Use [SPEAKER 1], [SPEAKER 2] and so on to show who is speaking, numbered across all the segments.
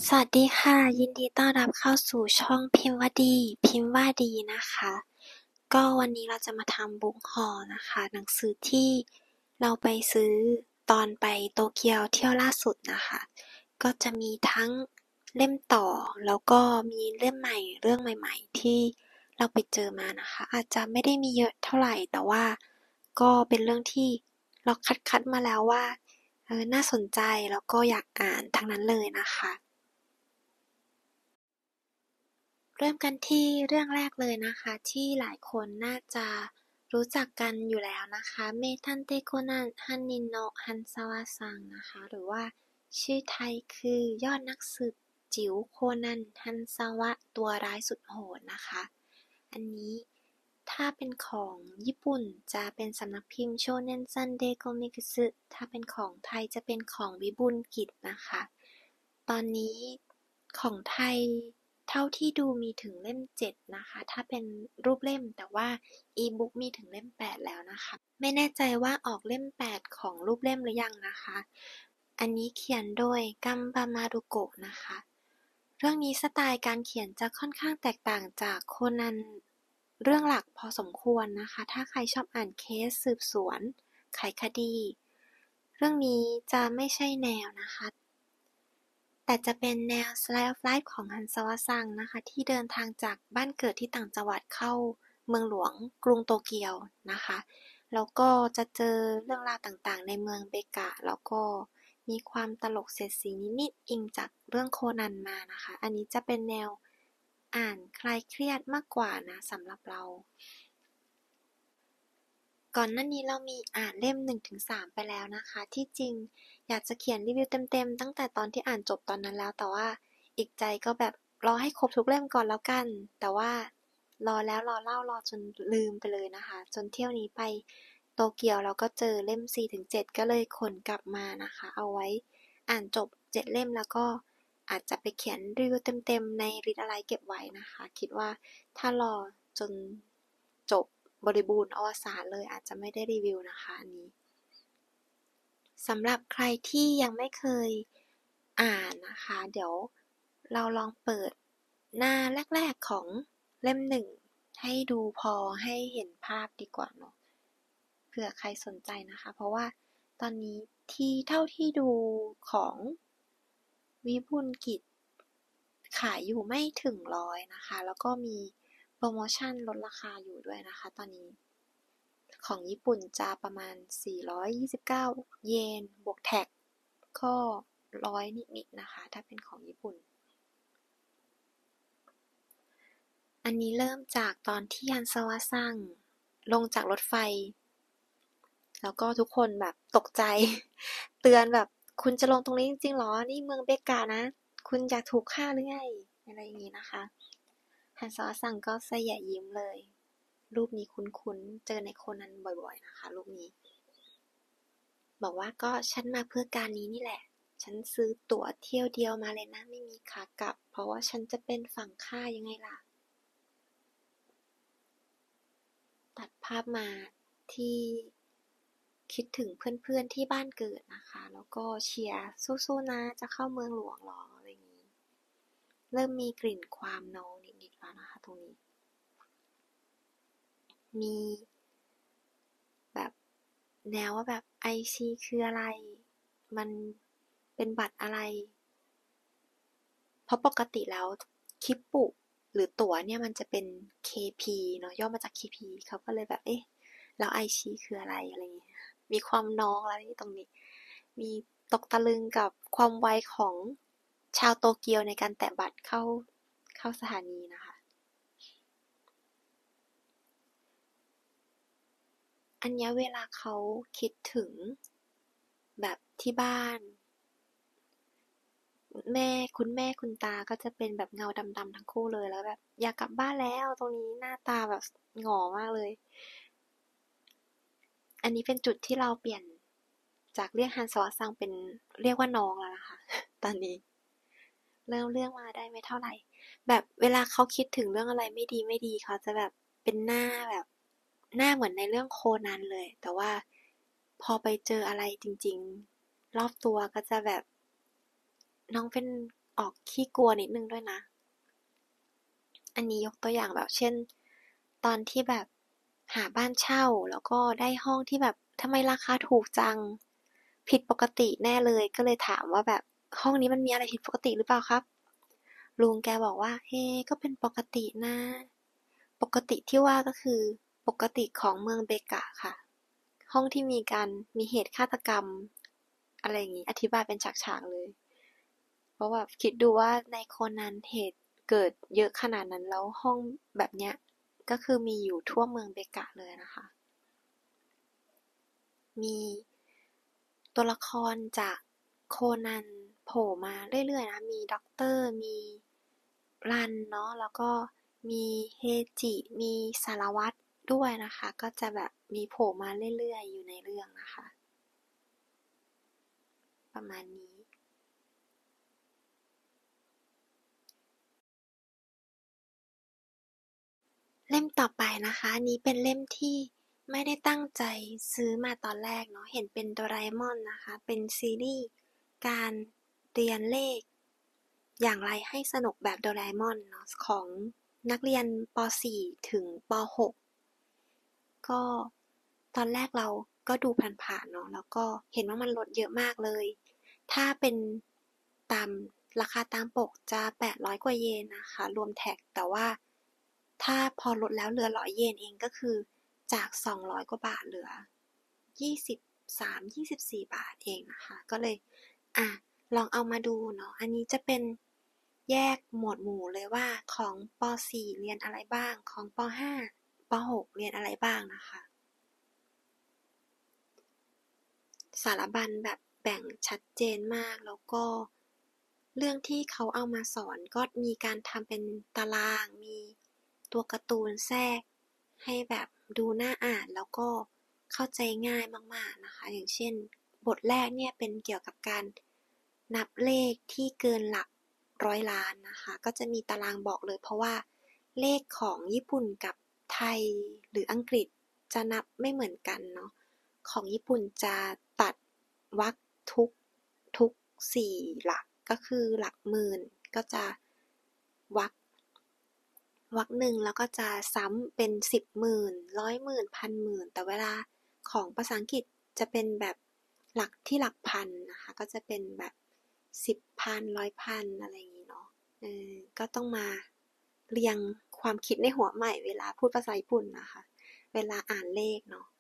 [SPEAKER 1] สวัสดีค่ะยินดีต้อนรับเข้าสู่ช่องพิมพ์ว่าดีพิมพ์ว่าดีนะคะก็วันนี้เราจะมาทำบุ๊กฮอลนะคะหนังสือที่เราไปซื้อตอนไปโตเกียวเที่ยวล่าสุดนะคะก็จะมีทั้งเล่มต่อแล้วก็มีเล่มใหม่เรื่องใหม่ๆที่เราไปเจอมานะคะอาจจะไม่ได้มีเยอะเท่าไหร่แต่ว่าก็เป็นเรื่องที่เราคัดมาแล้วว่าน่าสนใจแล้วก็อยากอ่านทั้งนั้นเลยนะคะเริ่มกันที่เรื่องแรกเลยนะคะที่หลายคนน่าจะรู้จักกันอยู่แล้วนะคะเมทันเตโคนันฮันนินโนะฮันซาวะซังนะคะหรือว่าชื่อไทยคือยอดนักสืบจิ๋วโคนันฮันซาวะตัวร้ายสุดโหดนะคะอันนี้ถ้าเป็นของญี่ปุ่นจะเป็นสำนักพิมพ์โชเน็นซันเดย์โกมิกุสึถ้าเป็นของไทยจะเป็นของวิบูลย์กิจนะคะตอนนี้ของไทยเท่าที่ดูมีถึงเล่ม7นะคะถ้าเป็นรูปเล่มแต่ว่าอีบุ๊กมีถึงเล่ม8แล้วนะคะไม่แน่ใจว่าออกเล่ม8ของรูปเล่มหรือยังนะคะอันนี้เขียนโดยกัมบามารุโกะนะคะเรื่องนี้สไตล์การเขียนจะค่อนข้างแตกต่างจากโคนันเรื่องหลักพอสมควรนะคะถ้าใครชอบอ่านเคสสืบสวนไขคดีเรื่องนี้จะไม่ใช่แนวนะคะแต่จะเป็นแนว Slice of Life ของฮันซาวะซังนะคะที่เดินทางจากบ้านเกิดที่ต่างจังหวัดเข้าเมืองหลวงกรุงโตเกียวนะคะแล้วก็จะเจอเรื่องราวต่างๆในเมืองเบกะแล้วก็มีความตลกเสียดสีนิดๆอิงจากเรื่องโคนันมานะคะอันนี้จะเป็นแนวอ่านคลายเครียดมากกว่านะสำหรับเราก่อนหน้านี้เรามีอ่านเล่ม1-3ไปแล้วนะคะที่จริงอยากจะเขียนรีวิวเต็มๆตั้งแต่ตอนที่อ่านจบตอนนั้นแล้วแต่ว่าอีกใจก็แบบรอให้ครบทุกเล่มก่อนแล้วกันแต่ว่ารอแล้วรอเล่ารอจนลืมไปเลยนะคะจนเที่ยวนี้ไปโตเกียวเราก็เจอเล่ม4-7ก็เลยขนกลับมานะคะเอาไว้อ่านจบ7เล่มแล้วก็อาจจะไปเขียนรีวิวเต็มๆในรีดอะไรเก็บไว้นะคะคิดว่าถ้ารอจนจบบริบูรณ์อวสานเลยอาจจะไม่ได้รีวิวนะคะอันนี้สำหรับใครที่ยังไม่เคยอ่านนะคะเดี๋ยวเราลองเปิดหน้าแรกๆของเล่มหนึ่งให้ดูพอให้เห็นภาพดีกว่าเนาะเผื่อใครสนใจนะคะเพราะว่าตอนนี้ที่เท่าที่ดูของวิบูลย์กิจขายอยู่ไม่ถึง100นะคะแล้วก็มีโปรโมชั่นลดราคาอยู่ด้วยนะคะตอนนี้ ของญี่ปุ่นจะประมาณ429เยนบวกแท็กก็100นิดๆนะคะถ้าเป็นของญี่ปุ่นอันนี้เริ่มจากตอนที่ฮันซาวะซังลงจากรถไฟแล้วก็ทุกคนแบบตกใจเตือนแบบคุณจะลงตรงนี้จริงๆหรอนี่เมืองเบกานะคุณอยากถูกฆ่าหรือไงอะไรอย่างนี้นะคะฮันซาวะซังก็แสยะยิ้มเลยรูปนี้คุ้นๆเจอในโคนันบ่อยๆนะคะรูปนี้ บอกว่าก็ฉันมาเพื่อการนี้นี่แหละ ฉันซื้อตั๋วเที่ยวเดียวมาเลยนะไม่มีขากลับเพราะว่าฉันจะเป็นฝั่งข้ายังไงล่ะตัดภาพมาที่คิดถึงเพื่อนๆที่บ้านเกิดนะคะแล้วก็เชียร์สู้ๆนะจะเข้าเมืองหลวงหรออะไรอย่างนี้เริ่มมีกลิ่นความน้องนิดๆแล้วนะคะตรงนี้มีแบบแนวว่าแบบไอซีคืออะไรมันเป็นบัตรอะไร เพราะปกติแล้วคิปปุหรือตั๋วเนี่ยมันจะเป็น KP เนาะย่อมาจาก KP เขาก็เลยแบบเอ๊ะแล้วไอชีคืออะไรอะไรอย่างเงี้ยมีความน้องอะไรตรงนี้มีตกตะลึงกับความไวของชาวโตเกียวในการแตะบัตรเข้าสถานีนะคะอันนี้เวลาเขาคิดถึงแบบที่บ้าน คุณแม่คุณตาก็จะเป็นแบบเงาดำๆทั้งคู่เลยแล้วแบบอยากกลับบ้านแล้วตรงนี้หน้าตาแบบหงอมากเลยอันนี้เป็นจุดที่เราเปลี่ยนจากเรียกฮันซอซังเป็นเรียกว่าน้องแล้วนะคะตอนนี้เริ่มเรื่องมาได้ไม่เท่าไหร่แบบเวลาเขาคิดถึงเรื่องอะไรไม่ดีเขาจะแบบเป็นหน้าแบบหน้าเหมือนในเรื่องโคนันเลยแต่ว่าพอไปเจออะไรจริงๆรอบตัวก็จะแบบน้องเป็นออกขี้กลัวนิดนึงด้วยนะอันนี้ยกตัวอย่างแบบเช่นตอนที่แบบหาบ้านเช่าแล้วก็ได้ห้องที่แบบทำไมราคาถูกจังผิดปกติแน่เลยก็เลยถามว่าแบบห้องนี้มันมีอะไรผิดปกติหรือเปล่าครับลุงแกบอกว่าเฮ้ก็เป็นปกตินะปกติที่ว่าก็คือปกติของเมืองเบกะค่ะห้องที่มีเหตุฆาตกรรมอะไรอย่างนี้อธิบายเป็นฉากๆเลย เพราะแบบคิดดูว่าในโคนันเหตุเกิดเยอะขนาดนั้นแล้วห้องแบบเนี้ยก็คือมีอยู่ทั่วเมืองเบกะเลยนะคะมีตัวละครจากโคนันโผล่มาเรื่อยๆนะมีด็อกเตอร์มีรันเนาะแล้วก็มีเฮจิมีสารวัตรด้วยนะคะก็จะแบบมีโผล่มาเรื่อยๆอยู่ในเรื่องนะคะประมาณนี้ เล่มต่อไปนะคะอันนี้เป็นเล่มที่ไม่ได้ตั้งใจซื้อมาตอนแรกเนาะเห็นเป็นโดราเอมอนนะคะเป็นซีรีส์การเรียนเลขอย่างไรให้สนุกแบบโดราเอมอนเนาะของนักเรียนป .4 ถึงป .6 ก็ตอนแรกเราก็ดูผ่านๆเนาะแล้วก็เห็นว่ามันลดเยอะมากเลยถ้าเป็นตามราคาตามปกจะ800กว่าเยนนะคะรวมแท็กแต่ว่าถ้าพอลดแล้วเหลือ100เยนเองก็คือจาก200กว่าบาทเหลือ23-24บาทเองนะคะก็เลยอ่ะลองเอามาดูเนาะอันนี้จะเป็นแยกหมวดหมู่เลยว่าของป .4 เรียนอะไรบ้างของป .5 ป .6 เรียนอะไรบ้างนะคะสารบัญแบบแบ่งชัดเจนมากแล้วก็เรื่องที่เขาเอามาสอนก็มีการทำเป็นตารางมีตัวการ์ตูนแทรกให้แบบดูน่าอ่านแล้วก็เข้าใจง่ายมากๆนะคะอย่างเช่นบทแรกเนี่ยเป็นเกี่ยวกับการนับเลขที่เกินหลัก100 ล้านนะคะก็จะมีตารางบอกเลยเพราะว่าเลขของญี่ปุ่นกับไทยหรืออังกฤษจะนับไม่เหมือนกันเนาะ ของญี่ปุ่นจะตัดวรรคทุก4 หลักก็คือหลักหมื่นก็จะวรรคหนึ่งแล้วก็จะซ้ำเป็น10,000100,00010,000แต่เวลาของภาษาอังกฤษจะเป็นแบบหลักที่หลักพันนะคะก็จะเป็นแบบ10,000100,000อะไรอย่างนี้เนาะก็ต้องมาเรียงความคิดในหัวใหม่เวลาพูดภาษาญี่ปุ่นนะคะเวลาอ่านเลขเนาะ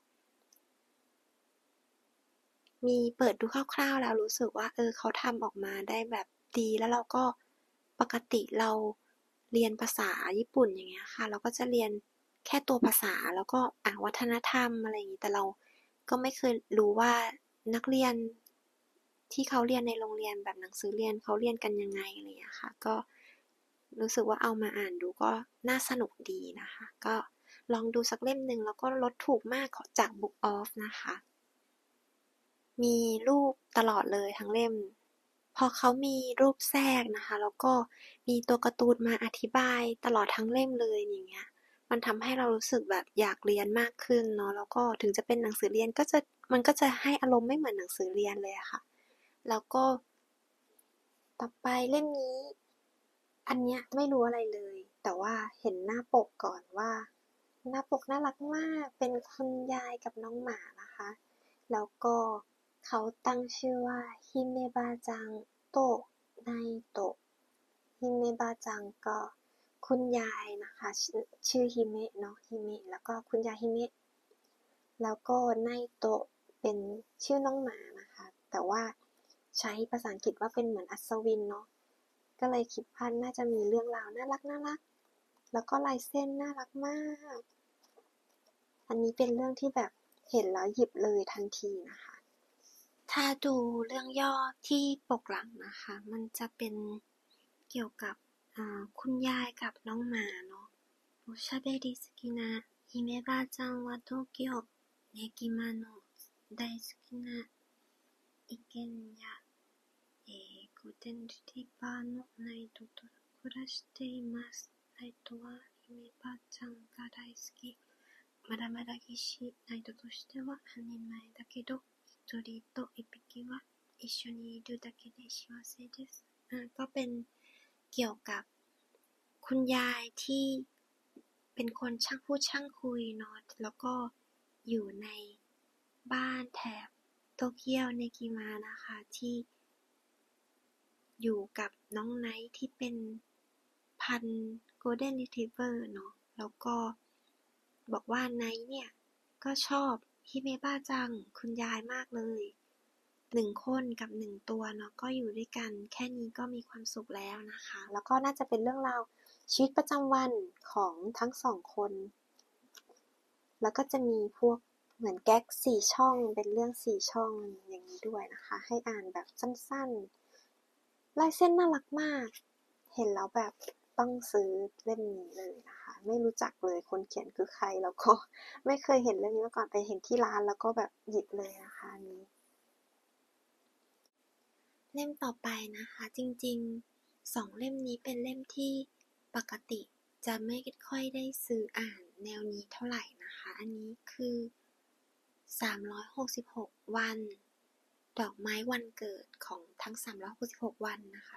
[SPEAKER 1] มีเปิดดูคร่าวๆแล้วรู้สึกว่าเขาทำออกมาได้แบบดีแล้วเราก็ปกติเราเรียนภาษาญี่ปุ่นอย่างเงี้ยค่ะเราก็จะเรียนแค่ตัวภาษาแล้วก็วัฒนธรรมอะไรอย่างงี้แต่เราก็ไม่เคยรู้ว่านักเรียนที่เขาเรียนในโรงเรียนแบบหนังสือเรียนเขาเรียนกันยังไงอะไรอย่างเงี้ยค่ะก็รู้สึกว่าเอามาอ่านดูก็น่าสนุกดีนะคะก็ลองดูสักเล่มหนึ่งแล้วก็ลดถูกมากจาก Book Off นะคะมีรูปตลอดเลยทั้งเล่มพอเขามีรูปแทรกนะคะแล้วก็มีตัวการ์ตูนมาอธิบายตลอดทั้งเล่มเลยอย่างเงี้ยมันทำให้เรารู้สึกแบบอยากเรียนมากขึ้นเนาะแล้วก็ถึงจะเป็นหนังสือเรียนมันก็จะให้อารมณ์ไม่เหมือนหนังสือเรียนเลยอะค่ะแล้วก็ต่อไปเล่มนี้อันเนี้ยไม่รู้อะไรเลยแต่ว่าเห็นหน้าปกก่อนว่าหน้าปกน่ารักมากเป็นคุณยายกับน้องหมานะคะแล้วก็เขาตั้งชื่อว่าฮิเมบะจังโตะไนโตะฮิเมบะจังก็คุณยายนะคะชื่อฮิเมะเนาะฮิเมะแล้วก็คุณยายฮิเมะแล้วก็ไนโตะเป็นชื่อน้องหมานะคะแต่ว่าใช้ภาษาอังกฤษว่าเป็นเหมือนอัศวินเนาะ ก็เลยคิดว่าน่าจะมีเรื่องราวน่ารักน่ารักแล้วก็ลายเส้นน่ารักมากอันนี้เป็นเรื่องที่แบบเห็นแล้วหยิบเลยทันทีนะคะถ้าดูเรื่องย่อที่ปกหลังนะคะมันจะเป็นเกี่ยวกับคุณยายกับน้องหมาเนาะโอชาเบริสกินะฮิเมบะจังวะโตเกียวเนกิมาโนะไดสกินะอิเกนยะ古典リティバーのナイトと暮らしています。ナイトは姫ばあちゃんが大好き。まだまだぎしナイトとしては半人前だけど、一人と一匹は一緒にいるだけで幸せです。 ก็เป็นเกี่ยวกับคุณยายที่เป็นคนช่างพูดช่างคุยเนาะแล้วก็อยู่ในบ้านแถบโตเกียวเนกิมะนะคะที่อยู่กับน้องไนท์ที่เป็นพันธุ์ Golden Retriever เนาะแล้วก็บอกว่าไนท์เนี่ยก็ชอบฮิเมบะจังคุณยายมากเลย1 คนกับ1 ตัวเนาะก็อยู่ด้วยกันแค่นี้ก็มีความสุขแล้วนะคะแล้วก็น่าจะเป็นเรื่องราวชีวิตประจำวันของทั้ง2 คนแล้วก็จะมีพวกเหมือนแก๊ก4 ช่องเป็นเรื่อง4 ช่องอย่างนี้ด้วยนะคะให้อ่านแบบสั้นๆลายเส้นน่ารักมากเห็นแล้วแบบต้องซื้อเล่มนี้เลยนะคะไม่รู้จักเลยคนเขียนคือใครแล้วก็ไม่เคยเห็นเรื่องนี้มาก่อนไปเห็นที่ร้านแล้วก็แบบหยิบเลยนะคะอันนี้เล่มต่อไปนะคะจริงๆ2 เล่มนี้เป็นเล่มที่ปกติจะไม่ค่อยได้ซื้ออ่านแนวนี้เท่าไหร่นะคะอันนี้คือ366 วันดอกไม้วันเกิดของทั้ง366 วันนะคะ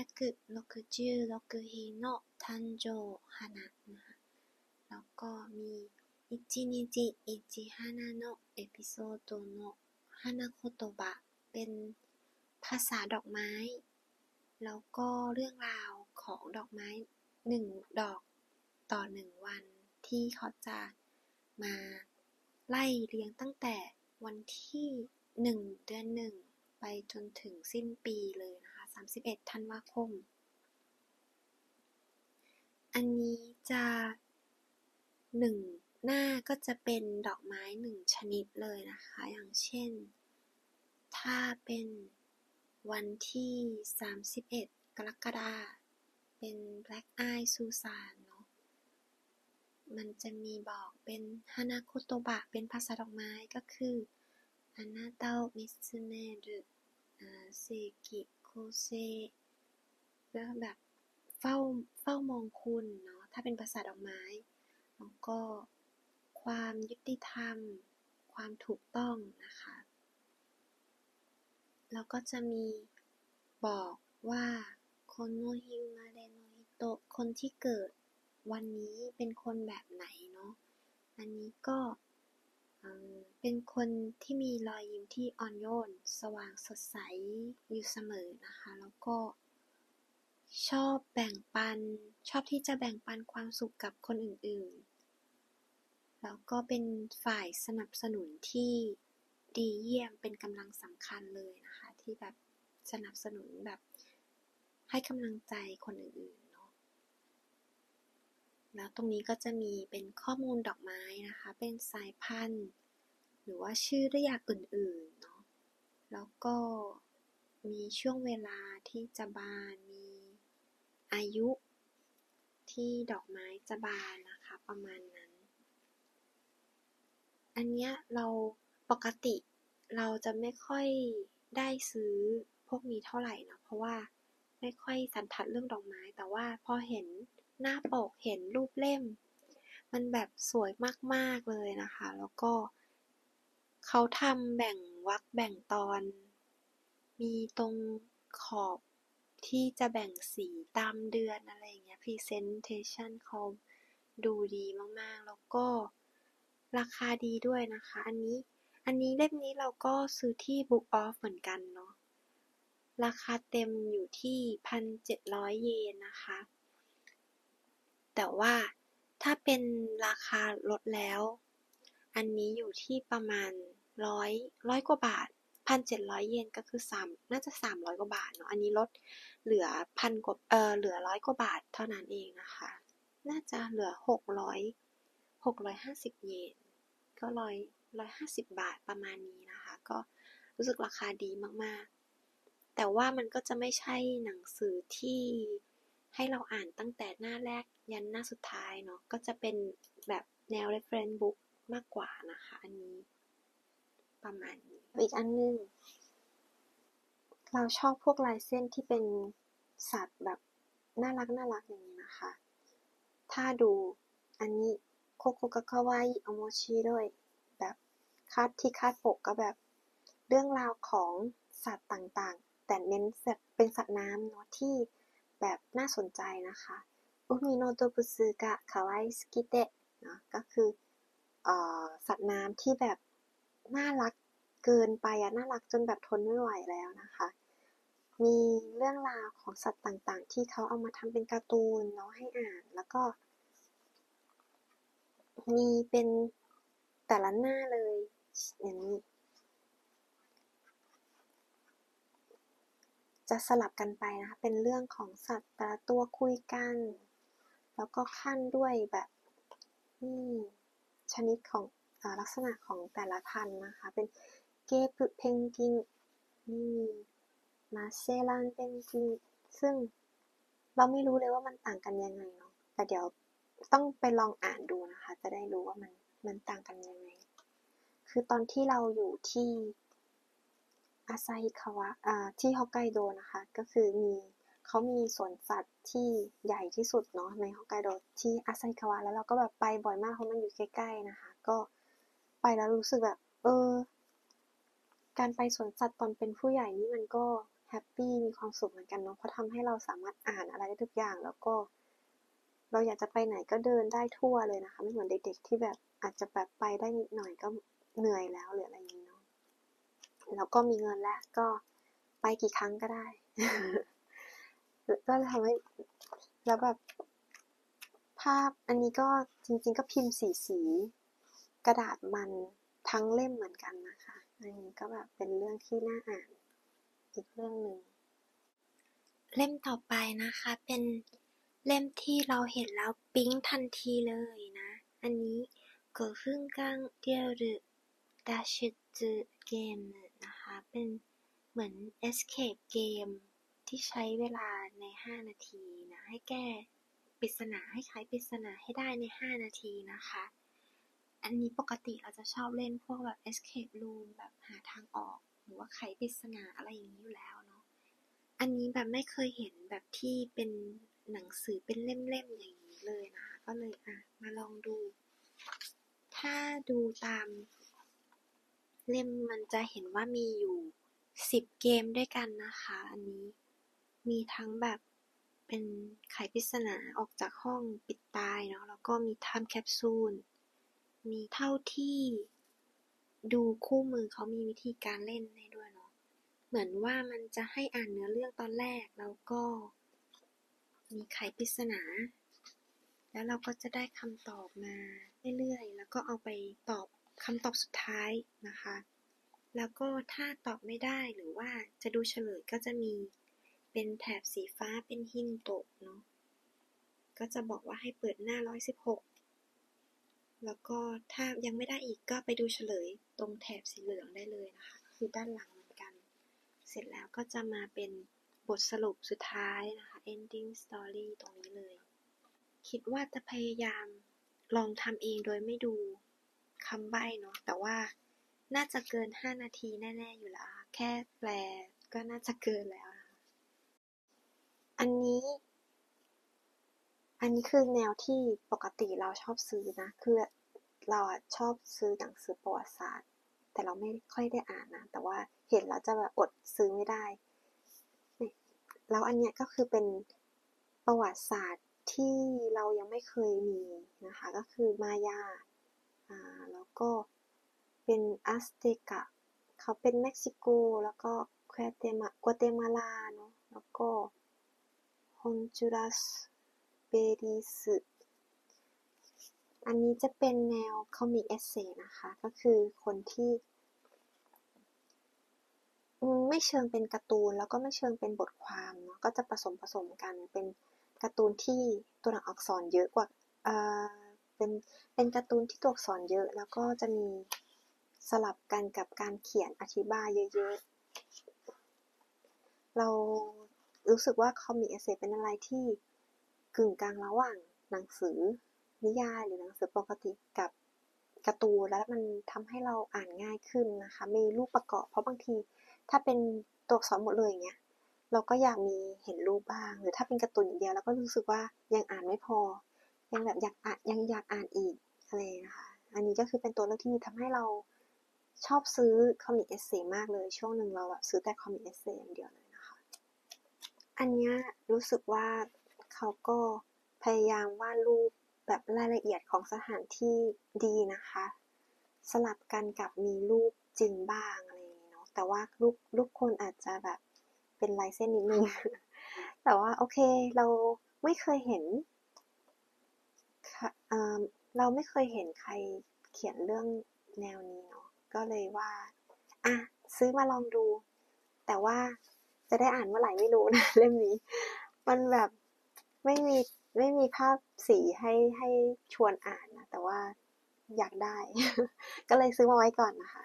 [SPEAKER 1] 366日の誕生花นะคะแล้วก็มี1日1花のエピソードの花言葉เป็นภาษาดอกไม้แล้วก็เรื่องราวของดอกไม้1 ดอกต่อ1 วันที่เขาจะมาไล่เรียงตั้งแต่วันที่1 เดือน 1ไปจนถึงสิ้นปีเลยนะคะ31 ธันวาคมอันนี้จะ1 หน้าก็จะเป็นดอกไม้1 ชนิดเลยนะคะอย่างเช่นถ้าเป็นวันที่31 กรกฎาคมเป็น Black Eye Susan เนาะมันจะมีบอกเป็นฮานาโคโตบะเป็นภาษาดอกไม้ก็คืออานาตาโอมิซึเมรุเซกิโคเซแล้วแบบเฝ้ามองคุณเนาะถ้าเป็นภาษาดอกไม้แล้วก็ความยุติธรรมความถูกต้องนะคะแล้วก็จะมีบอกว่าคนโนฮิมาเรโนฮิโตะคนที่เกิดวันนี้เป็นคนแบบไหนเนาะอันนี้ก็เป็นคนที่มีรอยยิ้มที่อ่อนโยนสว่างสดใสอยู่เสมอนะคะแล้วก็ชอบที่จะแบ่งปันความสุขกับคนอื่นๆแล้วก็เป็นฝ่ายสนับสนุนที่ดีเยี่ยมเป็นกำลังสำคัญเลยนะคะที่แบบสนับสนุนแบบให้กำลังใจคนอื่นๆเนาะแล้วตรงนี้ก็จะมีเป็นข้อมูลดอกไม้นะคะเป็นสายพันธุ์หรือว่าชื่อเรียกอื่นๆเนาะแล้วก็มีช่วงเวลาที่จะบานมีอายุที่ดอกไม้จะบานนะคะประมาณนั้นอันเนี้ยเราปกติเราจะไม่ค่อยได้ซื้อพวกนี้เท่าไหร่นะเพราะว่าไม่ค่อยสันทัดเรื่องดอกไม้แต่ว่าพอเห็นหน้าปกเห็นรูปเล่มมันแบบสวยมากๆเลยนะคะแล้วก็เขาทำแบ่งวรรคแบ่งตอนมีตรงขอบที่จะแบ่งสีตามเดือนอะไรอย่างเงี้ย Presentation เขาดูดีมากๆแล้วก็ราคาดีด้วยนะคะอันนี้เล่มนี้เราก็ซื้อที่ Book Off เหมือนกันเนาะราคาเต็มอยู่ที่ 1,700 เยนนะคะแต่ว่าถ้าเป็นราคาลดแล้วอันนี้อยู่ที่ประมาณร้อยกว่าบาท 1,700 เยนก็คือน่าจะ300 กว่าบาทเนาะอันนี้ลดเหลือเหลือ100 กว่าบาทเท่านั้นเองนะคะน่าจะเหลือ650 เยนก็150 บาทประมาณนี้นะคะก็รู้สึกราคาดีมากๆแต่ว่ามันก็จะไม่ใช่หนังสือที่ให้เราอ่านตั้งแต่หน้าแรกยันหน้าสุดท้ายเนาะก็จะเป็นแบบแนว reference book มากกว่านะคะอันนี้ประมาณนี้อีกอันนึงเราชอบพวกลายเส้นที่เป็นสัตว์แบบน่ารักอย่างนี้นะคะถ้าดูอันนี้โคโคกะคาวาอิโอโมชิด้วยแบบคาดปกก็แบบเรื่องราวของสัตว์ต่างแต่เน้นแบบเป็นสัตว์น้ำเนาะที่แบบน่าสนใจนะคะอุมิโนโตบุสึกะคาวาอิสกิเตะเนาะก็คือสัตว์น้ำที่แบบน่ารักเกินไปน่ารักจนแบบทนไม่ไหวแล้วนะคะมีเรื่องราวของสัตว์ต่างๆที่เขาเอามาทำเป็นการ์ตูนเนาะให้อ่านแล้วก็มีเป็นแต่ละหน้าเลยอย่างนี้จะสลับกันไปนะคะเป็นเรื่องของสัตว์แต่ละตัวคุยกันแล้วก็ขั้นด้วยแบบชนิดของลักษณะของแต่ละพันธุ์นะคะเป็นเกปุเพนกวินนี่มาเซลันเพนกวินซึ่งเราไม่รู้เลยว่ามันต่างกันยังไงเนาะแต่เดี๋ยวต้องไปลองอ่านดูนะคะจะได้รู้ว่ามันต่างกันยังไงคือตอนที่เราอยู่ที่อาซาฮิคาวะที่ฮอกไกโดนะคะก็คือเขามีสวนสัตว์ที่ใหญ่ที่สุดเนาะในฮอกไกโดที่อาซาฮิคาวะแล้วเราก็แบบไปบ่อยมากเพราะมันอยู่ใกล้ๆนะคะก็ไปแล้วรู้สึกแบบการไปสวนสัตว์ตอนเป็นผู้ใหญ่นี่มันก็แฮปปี้มีความสุขเหมือนกันเนาะเพราะทำให้เราสามารถอ่านอะไรได้ทุกอย่างแล้วก็เราอยากจะไปไหนก็เดินได้ทั่วเลยนะคะไม่เหมือนเด็กๆที่แบบอาจจะแบบไปได้นิดหน่อยก็เหนื่อยแล้วหรืออะไรอย่างนี้เนาะแล้วก็มีเงินแล้วก็ไปกี่ครั้งก็ได้ ก็ทำให้แล้วแบบภาพอันนี้ก็จริงๆก็พิมพ์สีกระดาษมันทั้งเล่มเหมือนกันนะคะอันนี้ก็แบบเป็นเรื่องที่น่าอ่านอีกเรื่องหนึ่งเล่มต่อไปนะคะเป็นเล่มที่เราเห็นแล้วปิ๊งทันทีเลยนะอันนี้เกิดขึ้นกลางเดียร์ดาชิซึเกมนะคะเป็นเหมือน escape game ที่ใช้เวลาใน5นาทีนะให้แก้ปริศนาให้ไขปริศนาให้ได้ใน5นาทีนะคะอันนี้ปกติเราจะชอบเล่นพวกแบบ escape room แบบหาทางออกหรือว่าไขปริศนาอะไรอย่างนี้อยู่แล้วเนาะอันนี้แบบไม่เคยเห็นแบบที่เป็นหนังสือเป็นเล่มๆอย่างนี้เลยนะคะก็เลยมาลองดูถ้าดูตามเล่มมันจะเห็นว่ามีอยู่10เกมด้วยกันนะคะอันนี้มีทั้งแบบเป็นไขปริศนาออกจากห้องปิดตายเนาะแล้วก็มีไทม์แคปซูลมีเท่าที่ดูคู่มือเขามีวิธีการเล่นให้ด้วยเนาะเหมือนว่ามันจะให้อ่านเนื้อเรื่องตอนแรกแล้วก็มีไขปริศนาแล้วเราก็จะได้คำตอบมาเรื่อยๆแล้วก็เอาไปตอบคำตอบสุดท้ายนะคะแล้วก็ถ้าตอบไม่ได้หรือว่าจะดูเฉลยก็จะมีเป็นแถบสีฟ้าเป็นฮินโตะเนาะก็จะบอกว่าให้เปิดหน้า116แล้วก็ถ้ายังไม่ได้อีกก็ไปดูเฉลยตรงแถบสีเหลืองได้เลยนะคะคือด้านหลังเหมือนกันเสร็จแล้วก็จะมาเป็นบทสรุปสุดท้ายนะคะ ending story ตรงนี้เลยคิดว่าจะพยายามลองทำเองโดยไม่ดูคำใบ้เนาะแต่ว่าน่าจะเกิน5นาทีแน่ๆอยู่แล้วแค่แปลก็น่าจะเกินแล้วนะคะอันนี้คือแนวที่ปกติเราชอบซื้อนะคือเราชอบซื้อหนังสือประวัติศาสตร์แต่เราไม่ค่อยได้อ่านนะแต่ว่าเห็นแล้วจะแบบอดซื้อไม่ได้แล้วอันเนี้ยก็คือเป็นประวัติศาสตร์ที่เรายังไม่เคยมีนะคะก็คือมายาแล้วก็เป็นอัสเตกะเขาเป็นเม็กซิโกแล้วก็กัวเตมาลาเนาะแล้วก็ฮอนจูรัสเบริสอันนี้จะเป็นแนวคอมิกเอเซนะคะก็คือคนที่ไม่เชิงเป็นการ์ตูนแล้วก็ไม่เชิงเป็นบทความเนาะก็จะผสมกันเป็นการ์ตูนที่ตัวหนังอักษรเยอะกว่าเอ่อเป็นการ์ตูนที่ตัวอักษรเยอะแล้วก็จะมีสลับกันกับการเขียนอธิบายเยอะๆเรารู้สึกว่าคอมิกเอเซเป็นอะไรที่กึ่งกลางระหว่างหนังสือนิยายหรือหนังสือปกติกับการ์ตูนแล้วมันทำให้เราอ่านง่ายขึ้นนะคะมีรูปประกอบเพราะบางทีถ้าเป็นตัวอักษรหมดเลยอย่างเงี้ยเราก็อยากมีเห็นรูปบ้างหรือถ้าเป็นการ์ตูนอย่างเดียวเราก็รู้สึกว่ายังอ่านไม่พอยังแบบอยากอ่านยังอยากอ่านอีกอะไรนะคะอันนี้ก็คือเป็นตัวเลือกที่ทำให้เราชอบซื้อคอมิกเอเซมากเลยช่วงหนึ่งเราแบบซื้อแต่คอมิกเอเซอย่างเดียวเลยนะคะอันเนี้ยรู้สึกว่าเขาก็พยายามวาดรูปแบบรายละเอียดของสถานที่ดีนะคะสลับกันกับมีรูปจริงบ้างอะไรอย่างนี้เนาะแต่ว่ารูปคนอาจจะแบบเป็นลายเส้นนิดนึง แต่ว่าโอเคเราไม่เคยเห็นเราไม่เคยเห็นใครเขียนเรื่องแนวนี้เนาะก็เลยว่าอ่ะซื้อมาลองดูแต่ว่าจะได้อ่านเมื่อไหร่ไม่รู้นะเล่มนี้มันแบบไม่มีไม่มีภาพสีให้ชวนอ่านนะแต่ว่าอยากได้ ก็เลยซื้อมาไว้ก่อนนะคะ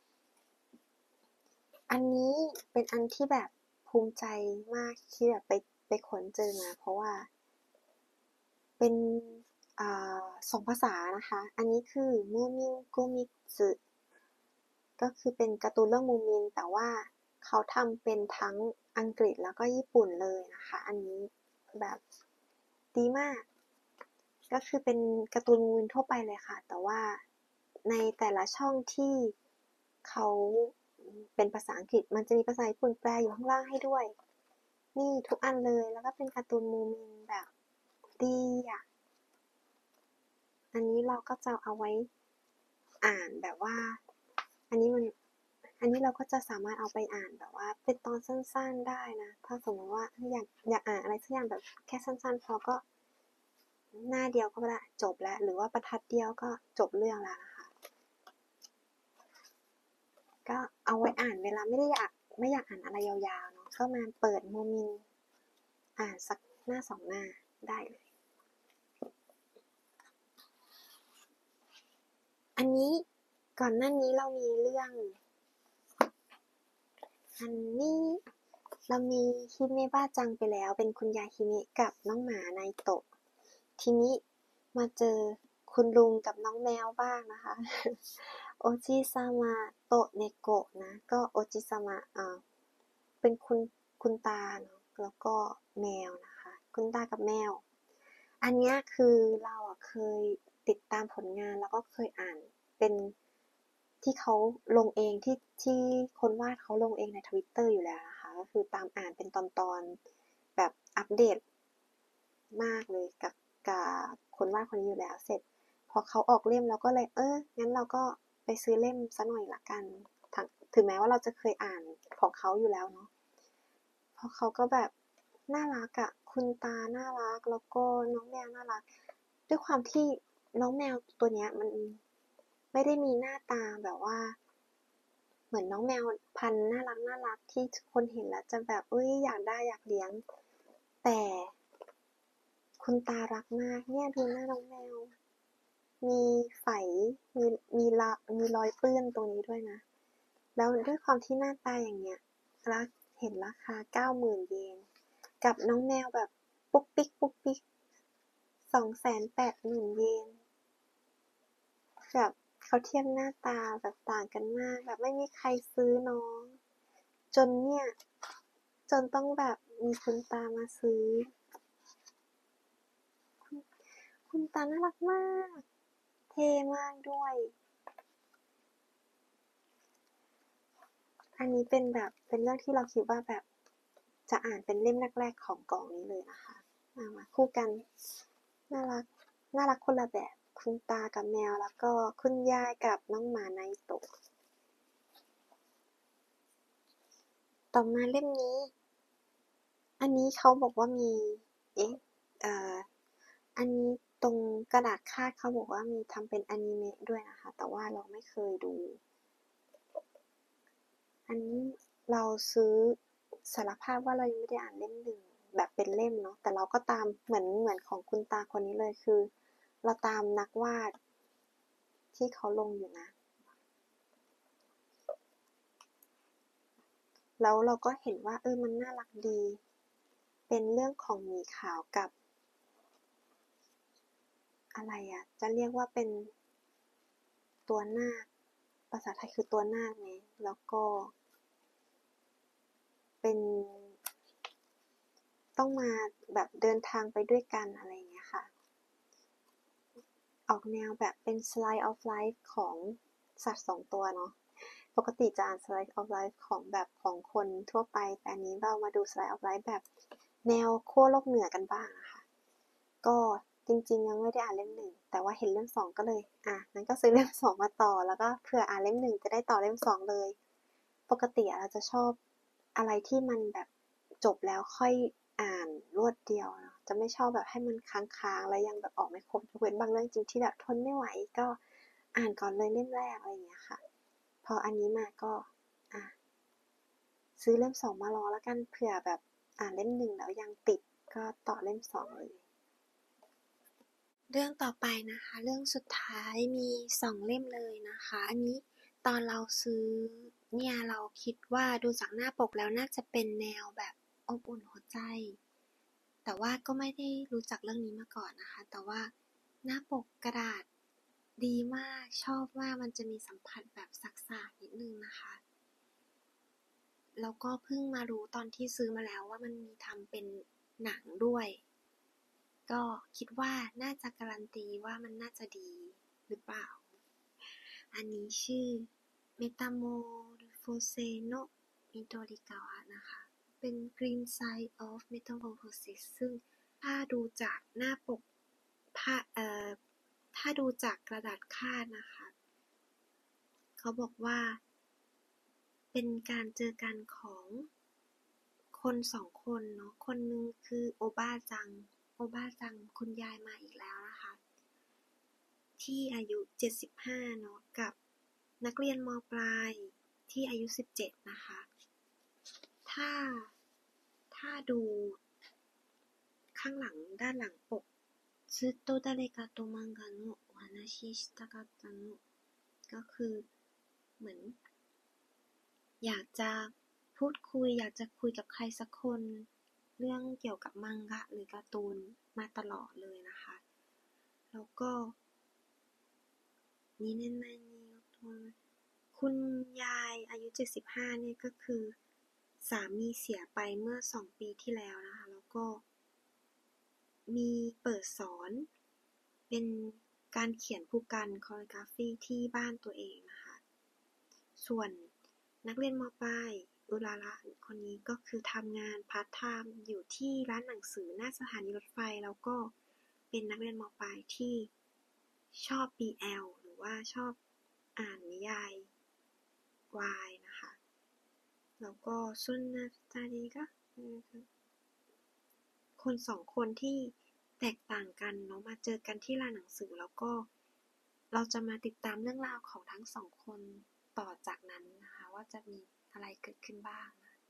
[SPEAKER 1] อันนี้เป็นอันที่แบบภูมิใจมากที่แบบไปค้นเจอมาเพราะว่า เป็นสองภาษานะคะ อันนี้คือมูมินโกมิสึก็คือเป็นการ์ตูนเรื่องมูมินแต่ว่าเขาทำเป็นทั้งอังกฤษแล้วก็ญี่ปุ่นเลยนะคะ อันนี้แบบดีมาก ก็คือเป็นการ์ตูนมูมินทั่วไปเลยค่ะ แต่ว่าในแต่ละช่องที่เขาเป็นภาษาอังกฤษมันจะมีภาษาญี่ปุ่นแปลอยู่ข้างล่างให้ด้วย นี่ทุกอันเลยแล้วก็เป็นการ์ตูนมูมินแบบดีอ่ะ อันนี้เราก็จะเอาไว้อ่านแบบว่าอันนี้มันอันนี้เราก็จะสามารถเอาไปอ่านแบบว่าเป็นตอนสั้นๆได้นะถ้าสมมติว่าอยากอ่านอะไรสักอย่างแบบแค่สั้นๆพอก็หน้าเดียวก็ได้จบแล้วหรือว่าบรรทัดเดียวก็จบเรื่องแล้วนะคะก็เอาไว้อ่านเวลาไม่อยากอ่านอะไรยาวๆเนาะก็มาเปิดโมมินอ่านสักหน้าสองหน้าได้เลยอันนี้ก่อนหน้านี้เรามีเรื่อง อันนี้เรามีฮิเมะบ้าจังไปแล้วเป็นคุณยายฮิเมะกับน้องหมาไนโตะทีนี้มาเจอคุณลุงกับน้องแมวบ้างนะคะโอจิซามะโตะเนโกะนะก็โอจิซามะเป็นคุณตาเนาะแล้วก็แมวนะคะคุณตากับแมวอันนี้คือเราเคยติดตามผลงานแล้วก็เคยอ่านเป็นที่เขาลงเองที่คนวาดเขาลงเองใน Twitter อยู่แล้วนะคะก็คือตามอ่านเป็นตอนๆแบบอัปเดตมากเลยกับคนวาดคนนี้อยู่แล้วเสร็จพอเขาออกเล่มเราก็เลยงั้นเราก็ไปซื้อเล่มซะหน่อยละกันถึงแม้ว่าเราจะเคยอ่านของเขาอยู่แล้วเนาะเพราะเขาก็แบบน่ารักอะคุณตาน่ารักแล้วก็น้องแมวน่ารักด้วยความที่น้องแมวตัวเนี้ยมันไม่ได้มีหน้าตาแบบว่าเหมือนน้องแมวพันธุ์น่ารักที่คนเห็นแล้วจะแบบอยากได้อยากเลี้ยงแต่คุณตารักมากเนี่ยดูหน้าน้องแมวมีไฝมีมีรอยเปื้อนตรงนี้ด้วยนะแล้วด้วยความที่หน้าตาอย่างเงี้ยรักเห็นราคา90,000 เยนกับน้องแมวแบบปุ๊กปิ๊กปุ๊กปิ๊ก280,000 เยนแบบเขาเทียบหน้าตาแบบต่างกันมากแบบไม่มีใครซื้อน้องจนเนี่ยจนต้องแบบมีคุณตามาซื้อคุณตาน่ารักมากเท่มากด้วยอันนี้เป็นแบบเป็นเรื่องที่เราคิดว่าแบบจะอ่านเป็นเล่มแรกๆของกล่องนี้เลยนะคะมาคู่กันน่ารักคนละแบบคุณตากับแมวแล้วก็คุณยายกับน้องหมาไนโตะต่อมาเล่มนี้อันนี้เขาบอกว่ามีเอ๊ะเอ่อ อันนี้ตรงกระดาษคาดเขาบอกว่ามีทำเป็นอนิเมะด้วยนะคะแต่ว่าเราไม่เคยดูอันนี้เราซื้อสารภาพว่าเรายังไม่ได้อ่านเล่มหนึ่งแบบเป็นเล่มเนาะแต่เราก็ตามเหมือนของคุณตาคนนี้เลยคือเราตามนักวาดที่เขาลงอยู่นะแล้วเราก็เห็นว่ามันน่ารักดีเป็นเรื่องของหมีขาวกับอะไรอะจะเรียกว่าเป็นตัวนาคภาษาไทยคือตัวนาคไหมแล้วก็เป็น ต้องมาแบบเดินทางไปด้วยกันอะไรอย่างเงี้ยค่ะออกแนวแบบเป็น slice of life ของสัตว์2 ตัวเนาะปกติจะอ่าน Slice of Life ของแบบของคนทั่วไปแต่อันนี้เรามาดู Slice of Life แบบแนวขั้วโลกเหนือกันบ้างนะคะก็จริงๆยังไม่ได้อ่านเล่ม 1แต่ว่าเห็นเล่ม 2ก็เลยงั้นก็ซื้อเล่ม 2มาต่อแล้วก็เผื่ออ่านเล่ม 1จะได้ต่อเล่ม 2เลยปกติเราจะชอบอะไรที่มันแบบจบแล้วค่อยอ่านรวดเดียวเนาะจะไม่ชอบแบบให้มันค้างๆแล้วยังแบบออกไม่ครบยกเว้นบางเรื่องจริงที่แบบทนไม่ไหวก็อ่านก่อนเลยเล่มแรกอะไรอย่างเงี้ยค่ะพออันนี้มาก็ซื้อเล่ม 2มารอแล้วกันเผื่อแบบอ่านเล่ม 1แล้วยังติดก็ต่อเล่ม 2เลยเรื่องต่อไปนะคะเรื่องสุดท้ายมี2เล่มเลยนะคะอันนี้ตอนเราซื้อเนี่ยเราคิดว่าดูจากหน้าปกแล้วน่าจะเป็นแนวแบบอบอุ่นหัวใจแต่ว่าก็ไม่ได้รู้จักเรื่องนี้มาก่อนนะคะแต่ว่าหน้าปกกระดาษดีมากชอบมากมันจะมีสัมผัสแบบสักๆนิดนึงนะคะแล้วก็เพิ่งมารู้ตอนที่ซื้อมาแล้วว่ามันมีทำเป็นหนังด้วยก็คิดว่าน่าจะการันตีว่ามันน่าจะดีหรือเปล่าอันนี้ชื่อ Metamorphose no Midorikawa นะคะเป็น Green Side of Metamorphosis ซึ่งถ้าดูจากหน้าปกถ้าดูจากกระดาษคาดนะคะเขาบอกว่าเป็นการเจอกันของคน2คนเนาะคนนึงคือโอบาจังคุณยายมาอีกแล้วนะคะที่อายุ75เนาะกับนักเรียนม.ปลายที่อายุ17นะคะถ้าดูข้างหลังด้านหลังปกずっと誰かと漫画のお話ししたかったのก็คือเหมือนอยากจะพูดคุยอยากจะคุยกับใครสักคนเรื่องเกี่ยวกับมังงะหรือการ์ตูนมาตลอดเลยนะคะแล้วก็นี่เน้นๆคุณยายอายุ75เนี่ยก็คือสามีเสียไปเมื่อ2ปีที่แล้วนะคะแล้วก็มีเปิดสอนเป็นการเขียนผู้กันคอริกราฟีที่บ้านตัวเองนะคะส่วนนักเรียนม.ปลายอุราระคนนี้ก็คือทำงานพาร์ทไทม์อยู่ที่ร้านหนังสือหน้าสถานีรถไฟแล้วก็เป็นนักเรียนม.ปลายที่ชอบ BL หรือว่าชอบอ่านนิยายวายนะคะแล้วก็ซุนนาตาดีก็คน2คนที่แตกต่างกันเนาะมาเจอกันที่ร้านหนังสือแล้วก็เราจะมาติดตามเรื่องราวของทั้ง2คนต่อจากนั้นนะคะว่าจะมีอะไรเกิดขึ้นบ้าง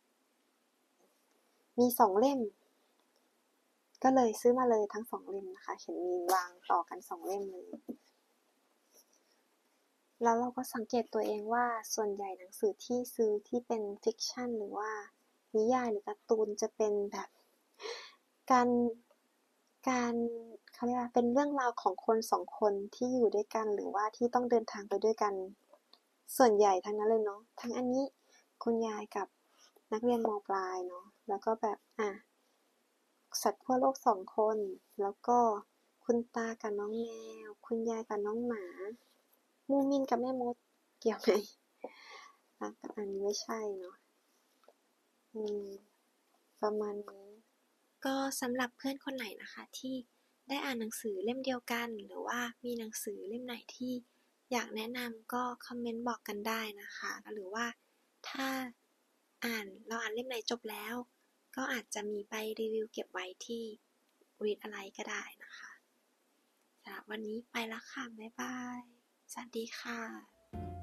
[SPEAKER 1] มี2เล่มก็เลยซื้อมาเลยทั้ง2เล่มนะคะเห็นมีวางต่อกัน2เล่มเลยแล้วเราก็สังเกตตัวเองว่าส่วนใหญ่หนังสือที่ซื้อที่เป็นฟิกชันหรือว่านิยายหรือการ์ตูนจะเป็นแบบการเขาเรียกว่าเป็นเรื่องราวของคน2คนที่อยู่ด้วยกันหรือว่าที่ต้องเดินทางไปด้วยกันส่วนใหญ่ทั้งนั้นเลยเนาะทั้งอันนี้คุณยายกับนักเรียนม.ปลายเนาะแล้วก็แบบสัตว์ขั้วโลก2คนแล้วก็คุณตากับน้องแมวคุณยายกับน้องหมามูมินกับแม่มดเกี่ยวไหมอันนี้ไม่ใช่เนาะประมาณนี้ก็สำหรับเพื่อนคนไหนนะคะที่ได้อ่านหนังสือเล่มเดียวกันหรือว่ามีหนังสือเล่มไหนที่อยากแนะนำก็คอมเมนต์บอกกันได้นะคะหรือว่าถ้าเราอ่านเล่มไหนจบแล้วก็อาจจะมีไปรีวิวเก็บไว้ที่ Read อะไรก็ได้นะคะสำหรับวันนี้ไปแล้วค่ะบ๊ายบายสวัสดีค่ะ